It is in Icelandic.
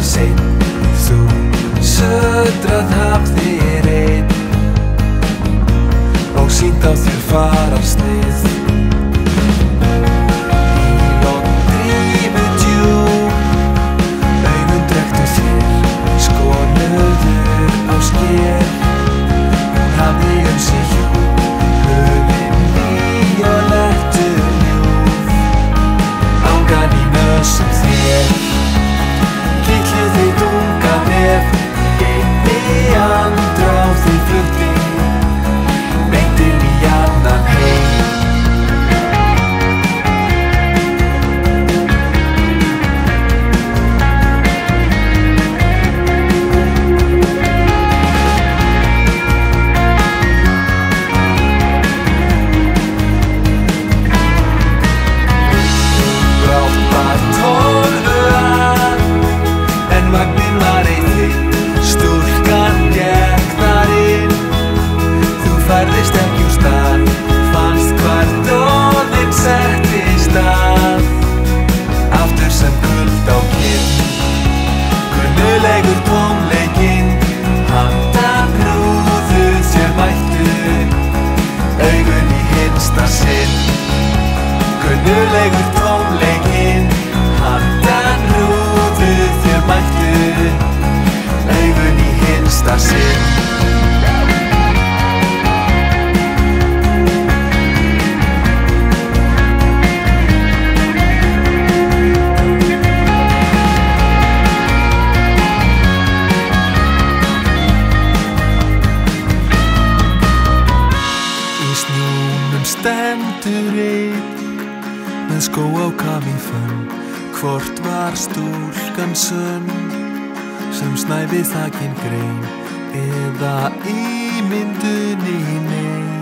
var seinn, þú södrað hafðir einn og sýnt á þér fararsnið. Bíl og drífu djúp, augun drekktu þér, skonuður á sker. Hún hafði sig hjúp, höfin víólettu ljúf, angan í nösum þér. Kitluð þig dunga nef, einni andrá þig flutti beint inn í annan heim. Brátt var 12 en vagninn var einn, stúlkan gekk þar inn. Þú færðist ekki úr stað, fannst hvar dóðinn settist að, aftur sem kuld á kinn. Kunnulegur tónleikinn, handan hrúðu þér mættu, augun í hinsta sinn. Kunnulegur tónleikinn, handan hrúðu þér mættu, augun í hinsta sinn. Í snjónum stendur einn með skó á kaf í fönn. Hvort var stúlkan sönn sem snævi þakin grein eða ímyndun í nei?